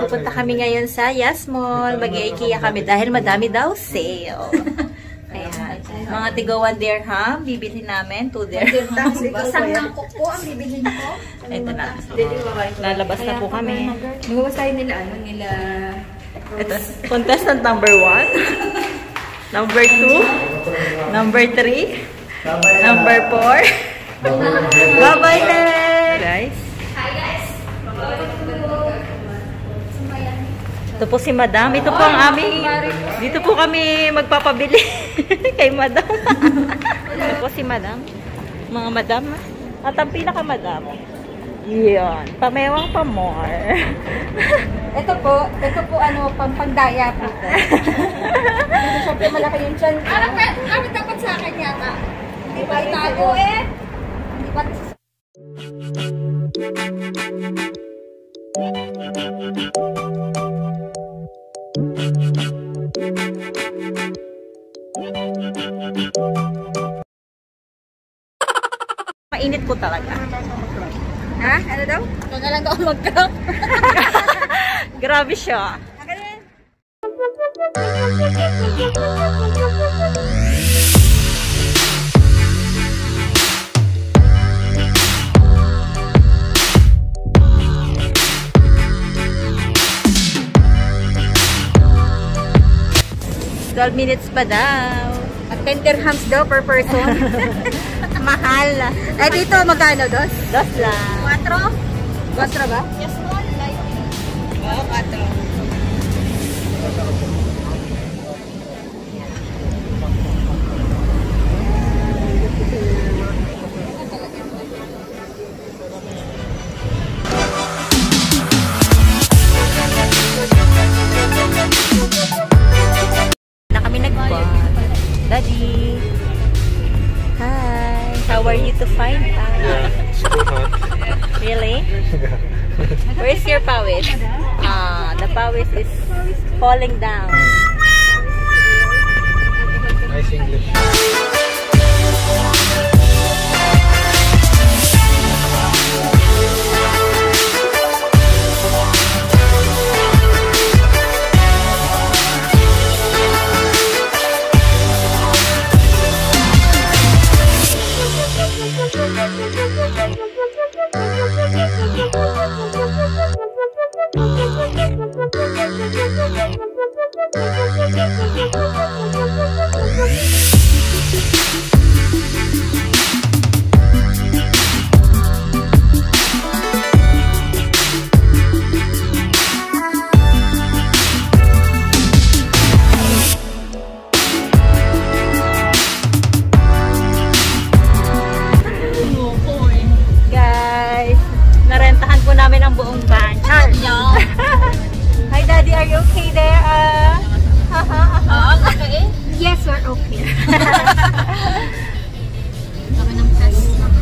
pupunta kami ngayon sa Yas Mall. Mag-IKEA kami dahil madami daw sale. Ayan. Mga tiga 1 dirham, bibili namin. 2 dirham. Isang mangkok po ang bibilhin ko. Ito na. Lalabas na po kami. Magbabasahin nila, nila... Ito, contestant number 1. Number 2. Number 3. Number 4. Bye-bye, guys. Hi, guys. Ito po si Madam. Ito po ang aming... Dito po kami magpapabili kay Madam. Ito po si Madam. Mga Madam. At ang pinaka-Madam. Yun. Pamewang pa more. Ito po ano, pampandaya po. Siyempre malaki yung chan. Ano dapat sa akin yata? Hindi pa itago eh. Hindi pa Mainit po talaga. Ha? Ano daw? Huwag na lang daw mag-crop. Grabe siya. $12 minutes pa daw. At 10 dirhams daw per person. Mahal. Eh dito magkano dos? Dos lang. 4? 4 ba? Yes, small light. Oo, 4. Na kami nag-bus. Daddy. Hi. How are you to find out? Yeah, super hot. Really? Where's your pawis? The pawis is falling down. Nice English. Guys, narentahan po namin ang buong van. Hi Daddy, are you okay there? Okay. Yes, we're okay. Kami ng test.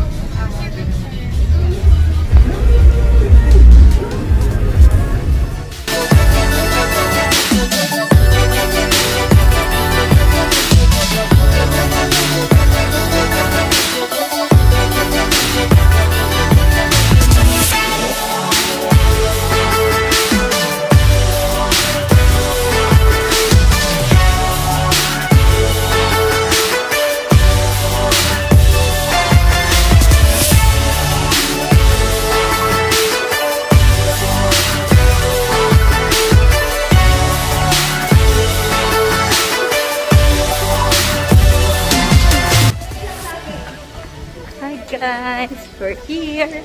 Hi guys, we're here.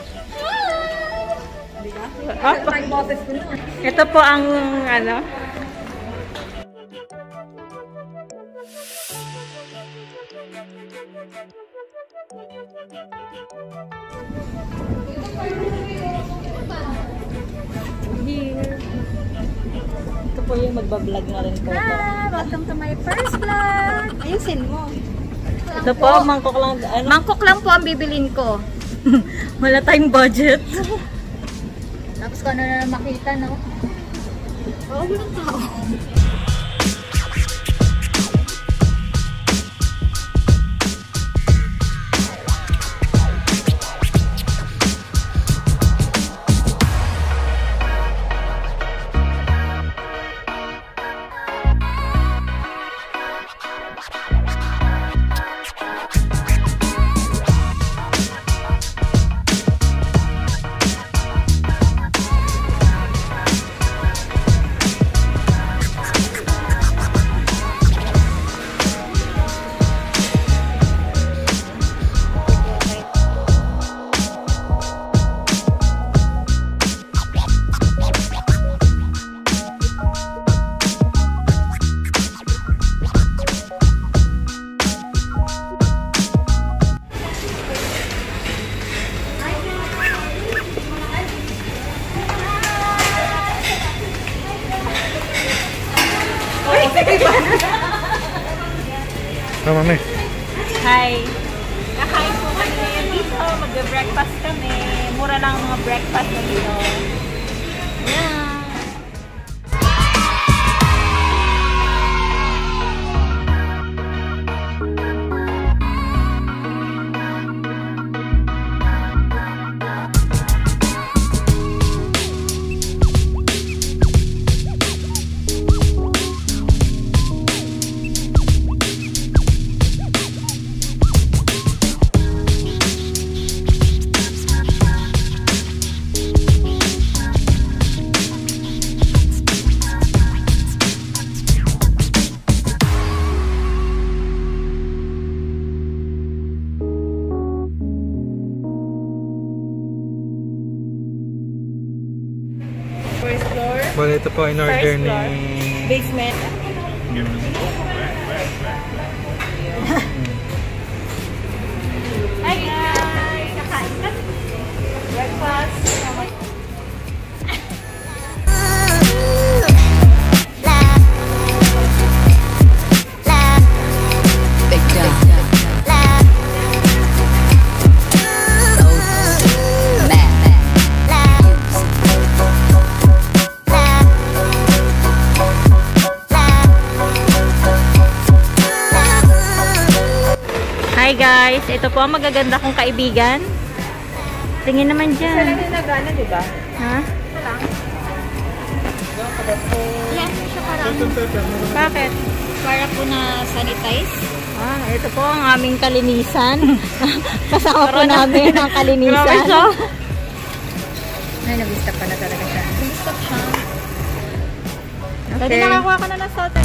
Ito po ang ano. Here. Ito po yung magbablog na rin po. Welcome to my first vlog. Ayusin mo. Ito po, mangkok lang. Ano? Mangkok lang po ang bibilin ko. Wala tayong budget. Tapos kung ano na makita, no? Oo, walang tao. Oh, mami. Hi! Kakain po kami ngayon dito. Mag-breakfast kami. Mura lang ang mga breakfast na dito. Yeah! First floor. Well, ito po in order First ni... floor. Basement. Yun. Hi guys! Kakain kami. Breakfast. Hi guys! Ito po ang magaganda kong kaibigan. Tingin naman Isa dyan. lang yung nagana, di ba? Ha? Isa lang. Yes, siya parang. Bakit? Para po na sanitize. Ah, ito po ang aming kalinisan. Kasama po namin ang kalinisan. Ay, nag-stop pa na talaga siya. Nag-stop siya. Pwede nakakuha ka na ng salt.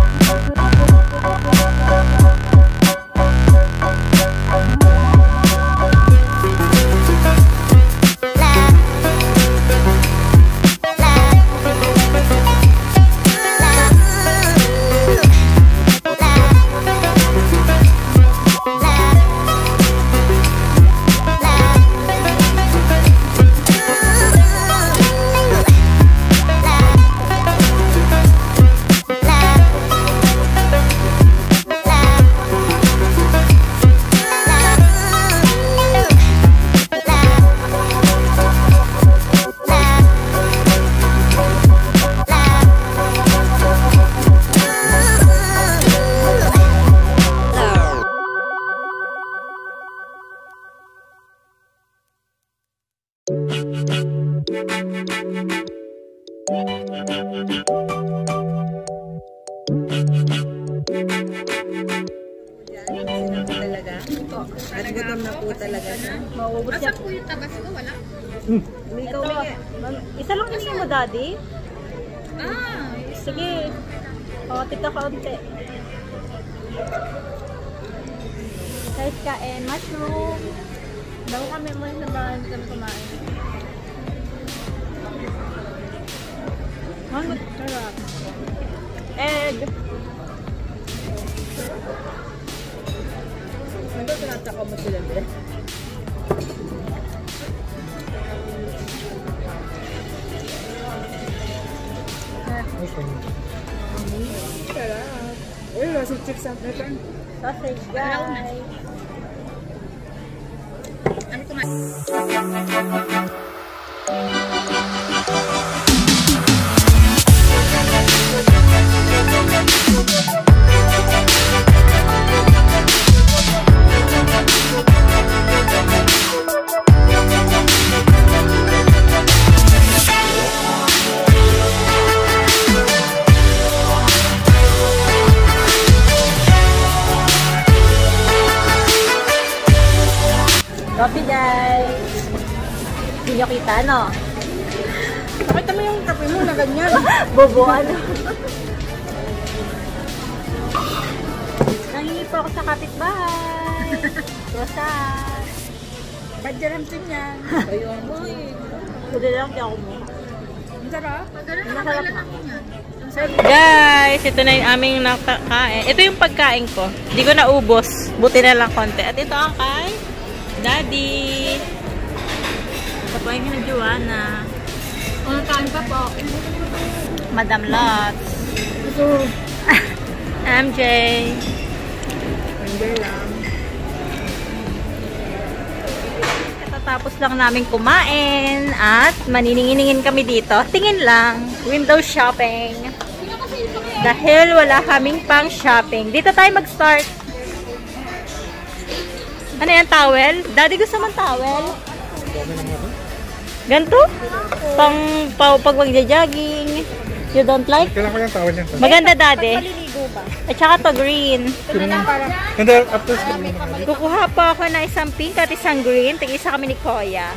At gutom na po talaga siya. Mauubos siya. po yung tabas ko? Wala? Ito. Isa lang gusto mo, Daddy? Ah! Sige. O, tito kaunti. Guys, kain. Mushroom. Daw kami mo na ba kami kumain? Ano? Sarap. Egg. Ito, tinataka mo sila dito. Sarap. Uy, rosy chips ang return. Sausage, guys. Ano kumain? Coffee, guys. Hindi nyo kita, no? Nakita mo yung kape mo na ganyan. Bobo, ano? Nangingi po ako sa kapitbahay. Rosas. Badyaramsin yan. Ayun mo eh. Pwede lang, di ako mo. Ang sarap. Masarap na. Guys, ito na yung aming nakakain. Ito yung pagkain ko. Hindi ko naubos. Buti na lang konti. At ito ang kay Daddy. Ito po yung kina Joanna. Kain pa po. Madam Lots. Ito. MJ. Under lang. Tapos lang namin kumain at maniningin kami dito. Tingin lang, window shopping. Dahil wala kaming pang shopping. Dito tayo mag-start. Ano yan, towel? Daddy, gusto man towel? Ganto? Pag magja-jogging. You don't like? Kailan ko yung tawad niya. Maganda, Daddy. Maliligo ba? At saka to green. Hindi, after school. Kukuha pa ako na isang pink at isang green. Tig-isa kami ni Koya.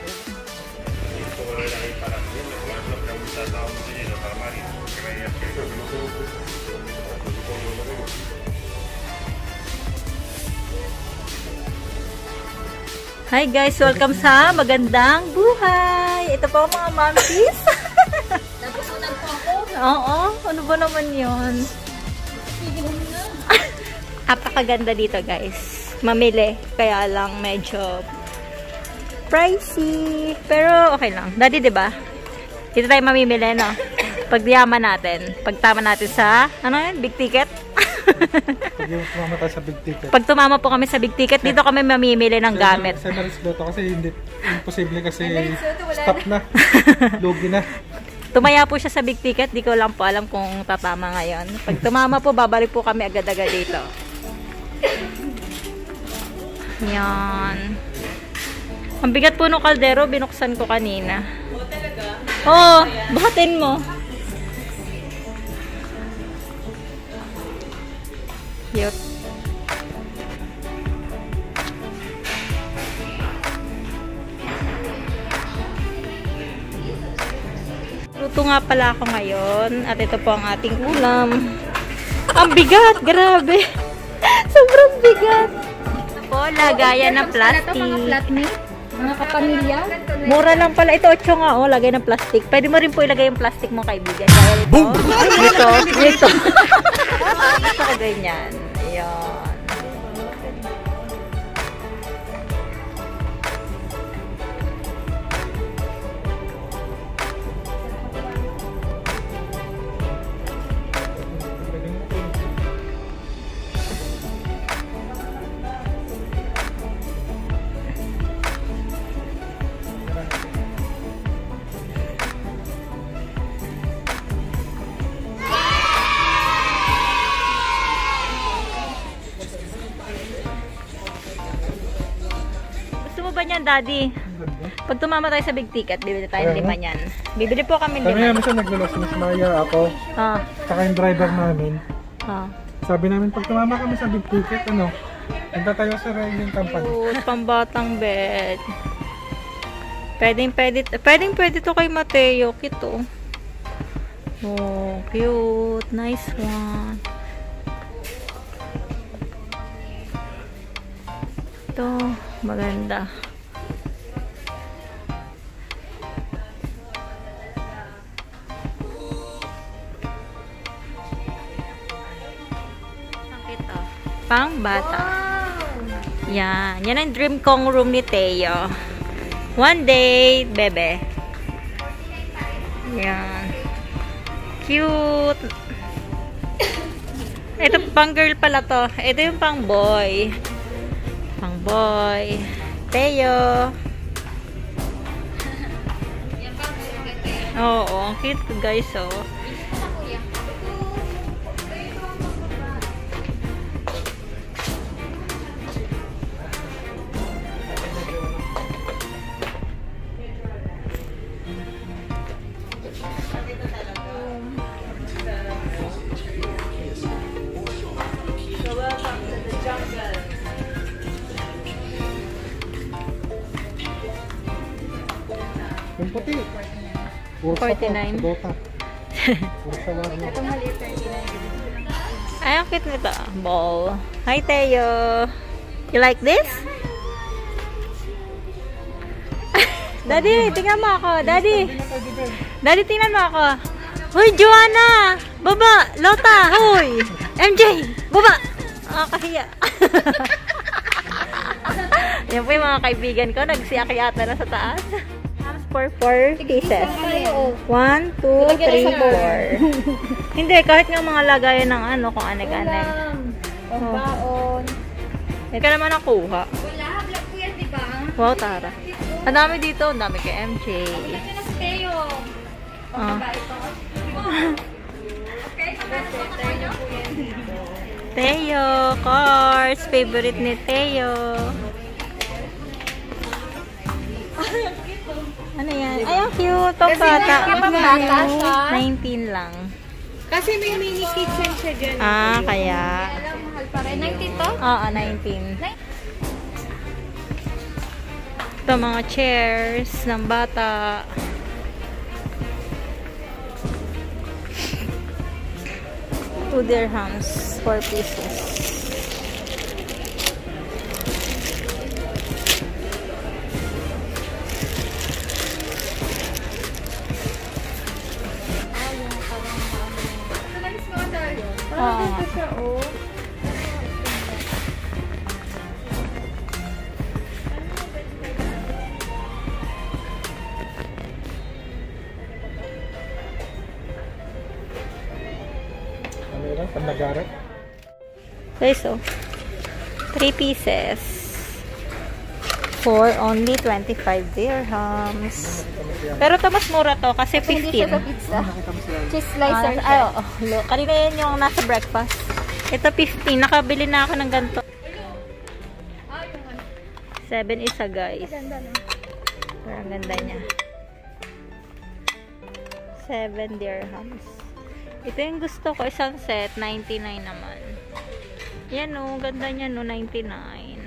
Hi guys! Welcome sa Magandang Buhay! Ito po mga momsies. Napusunan po ako. Oo, ano ba naman yun? Napakaganda dito guys. Mamili. Kaya lang medyo pricey. Pero okay lang. Daddy, diba? Dito tayo mamimili, no? Pagdiyaman natin. Pagtama natin sa, ano yun? Big ticket? Pag tumama tayo sa big ticket. Pag tumama po kami sa big ticket, dito kami mamimili ng gamit. Sa Maris Doto kasi hindi, imposible kasi stop na. Logi na. Tumaya po siya sa big ticket. Di ko lang po alam kung tatama ngayon. Pag tumama po, babalik po kami agad-agad dito. Yan. Ang bigat po ng kaldero, binuksan ko kanina. Oo, buhatin mo. Cute. Luto nga pala ako ngayon. At ito po ang ating ulam. Ang bigat! Grabe! Sobrang bigat! Ito po, lagayan ng plastic. Mga flatmate? Mga kapamilya? Mura lang pala. Ito, 8 nga. Oh, lagay ng plastic. Pwede mo rin po ilagay yung plastic mo, kaibigan. Dahil ito, ito. Ito ko ganyan. Ayan. Niyan, Daddy. Pag tumama tayo sa big ticket, bibili tayo ng 5 niyan. Bibili po kami 5. Kami namin siya naglulos. Miss Maya, ako. Saka yung driver namin. Sabi namin, pag tumama kami sa big ticket, ano, punta tayo sa railing company. Pambatang bed. Pwede to kay Mateo. Kito. Oh, cute. Nice one. Ito, maganda. Pang bata. Wow. Yan. Yan ang dream kong room ni Teo. One day, bebe. Yan. Cute. Ito pang girl pala to. Ito yung pang boy. Pang boy. Teo. Oo. Cute guys, oh. Yung puti. 49. Dota. Itong maliit 39. Ay, ang cute nito. Ball. Hi, Teo. You like this? Daddy, tingnan mo ako. Daddy. Daddy, tingnan mo ako. Hoy, Joanna! Baba! Lota! Hoy! MJ! Baba! Kahiya. Yan po yung mga kaibigan ko. Nagsiakyata na sa taas. For 4 pieces. 1, 2, 3, 4. Hindi, kahit nga mga lagayan ng ano, kung anek-anek. Pambaon. Hindi ka naman nakuha. Wala, vlog ko yan, di ba? Wow, Tara. Ang dami dito. Ang dami kay MJ. Ito na si Teo. Ah. Okay, Teo po yan. Teo, cars. Favorite ni Teo. Ano yan? Ay, ang cute. Pambata. pambata siya. 19 lang. Kasi may mini kitchen siya dyan. Ah, kaya. Alam, mahal pa rin. 19 to? Oo, 19. Ito, mga chairs ng bata. $2, 4 pieces. Oo. Ano yun? Pandagarat? Guys, so 3 pieces for only 25 dirhams. Pero ito mas mura to kasi Hindi siya sa 15. pizza. Nakita mo sila. Cheese slicer siya. Ay, oo. Kanina yun yung nasa breakfast. Ito 15. Nakabili na ako ng ganito. 7 isa, guys. Pero ang ganda niya. 7 dirhams. Ito yung gusto ko. Isang set. 99 naman. Yan o. Ganda niya no. 99.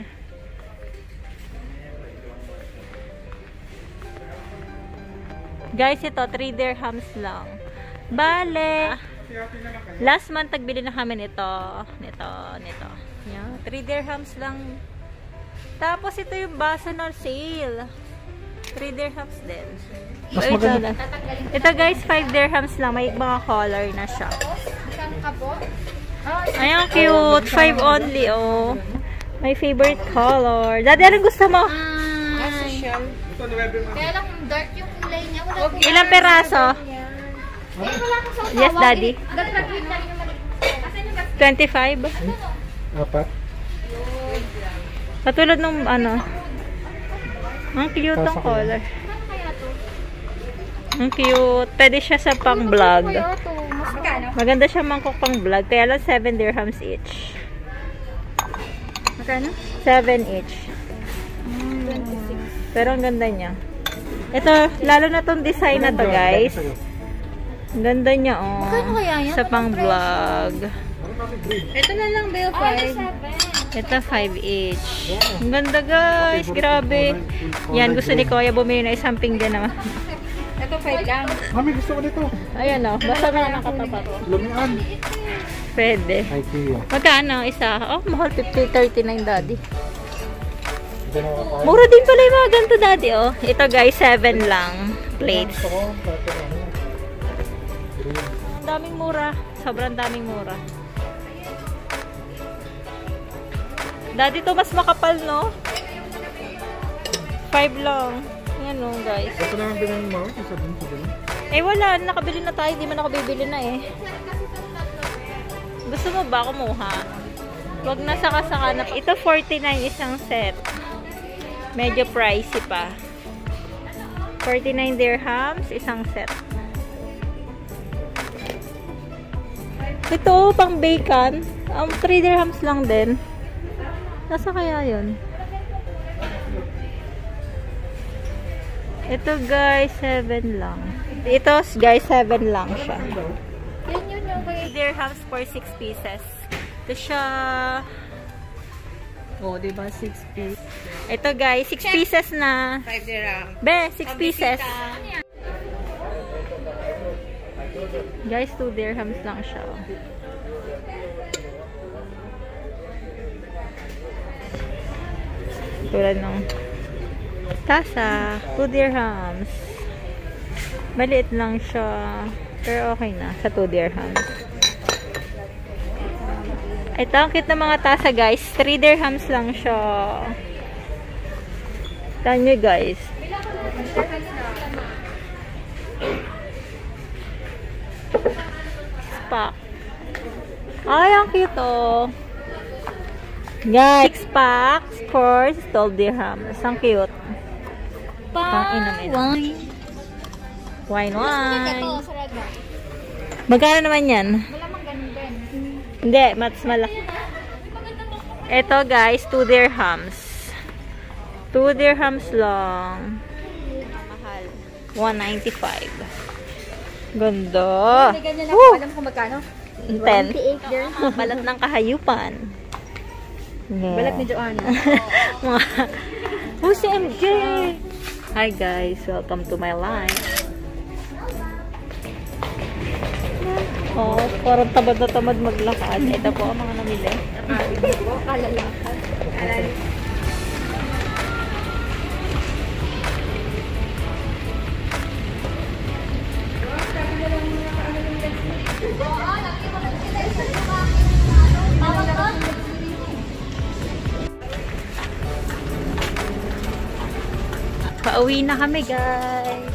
Guys, ito 3 dirhams lang. Bale. Last month nagbili na kami nito. Nito. Yan. 3 dirhams lang. Tapos ito yung baso na sale. 3 dirhams din. Mas ito, maganda. ito guys, 5 dirhams lang. May mga color na siya. Isang kabo. Ayan, cute. 5 only, oh. My favorite color. Daddy, anong gusto mo? Social. Ito, 9 mga. Kaya lang dark yung kulay niya. Wala po. Ilang peraso? Eh, wala akong sa Yes, Daddy. Graduate na rin yung mali. Asan yung gas? 25? 4. Katulad nung ano. Ang cute ang color. Ano kaya to? Ang cute. Pwede siya sa pang vlog. Kaya to. Mas magkano? Maganda siya mangkok pang vlog. Kaya lang 7 dirhams each. Magkano? 7 each. 26. Pero ang ganda niya. Ito, lalo na tong design na to, guys. Ang ganda niya, oh. Magkano kaya yan? Sa pang vlog. Ito na lang, Bill. 5. Ito, 5 each. Ang ganda, guys. Grabe. Yan, gusto ni Kuya bumili na isang pinggan naman. Ito 5 lang. Mami, gusto ko nito. Ayan, oh. Basta na nakatapat. Lumian. Pwede. IKEA. Magkano isa? Oh, mahal 50, 39, Daddy. Hindi na ako kakain. Mura din pala yung mga ganito, Daddy, oh. Ito, guys, 7 lang. Plates. Gusto ko, dati ano. Green. Ang daming mura. Sobrang daming mura. Daddy, to mas makapal, no? 5 lang. Yan, no, guys. Ito naman binang mo. Isa din sa din. Eh, wala. Nakabili na tayo. Di man ako bibili na, eh. Gusto mo ba kumuha? Huwag na saka-saka na. Ito, 49 isang set. Medyo pricey pa. 49 dirhams, isang set. Ito, pang bacon. 3 dirhams lang din. Nasa kaya yun? Ito, guys, 7 lang. Ito, guys, 7 lang siya. Yan yun yung 3 dirhams for 6 pieces. Ito siya. Oh, diba? 6 pieces. Ito, guys, 6 pieces na. 5 dirham. Be, 6 pieces. Guys, 2 dirhams lang siya. Tulad ng tasa, 2 dirhams. Maliit lang siya. Pero okay na, sa 2 dirhams. Ito, ang cute na mga tasa, guys. 3 dirhams lang siya. Tignan nyo, guys. Spa. Ay, ang cute, oh. Guys, packs for 12 dirhams. Ang cute. Wine. Wine. Magkano naman yan? Malamang ganun din. Hindi, mas malaki. Ito guys, 2 dirhams. 2 dirhams lang. Mahal. 195. Ganda. Hindi ganyan ako. Alam ko magkano? 10. 28 dirhams. Balat ng kahayupan. Yeah. Balat ni Joanna. Who's MJ? Hi guys, welcome to my life. Oh, parang tamad na tamad maglakad. Ito po ang mga namili. Kalalakad. Pauwi na kami guys.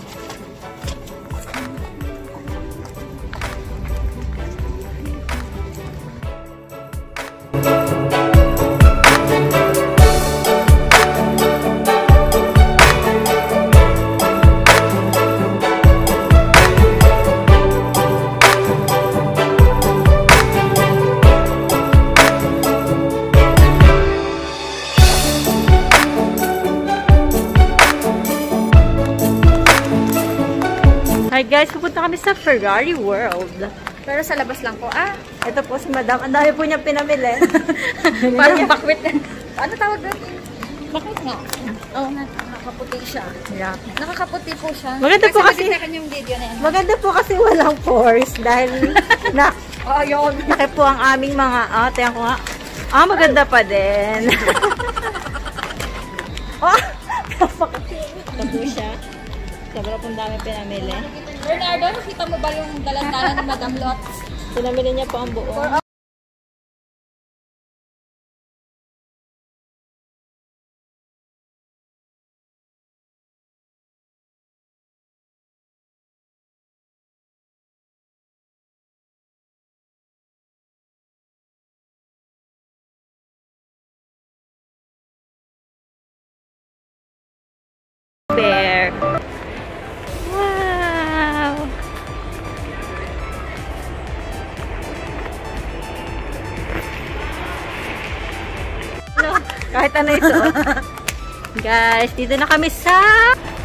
Hi guys, pupunta kami sa Ferrari World. Pero sa labas lang po. Ito po si Madam. Ang dami po niya pinamili. Parang bakwit. Ano tawag doon? Bakit nga? Oo nga, nakakaputi siya. Yeah. Nakakaputi po siya. Maganda po kasi yung video na yan. Maganda po kasi walang force dahil yun. laki po ang aming mga tingnan ko nga. Maganda pa din. Ito po siya. Sobrang pong dami pinamili. Bernardo, nakita mo ba yung dalandalan ni Madam Lots? Pinamili niya po ang buo. Bear. Wow! Kahit ano ito. Guys, dito na kami sa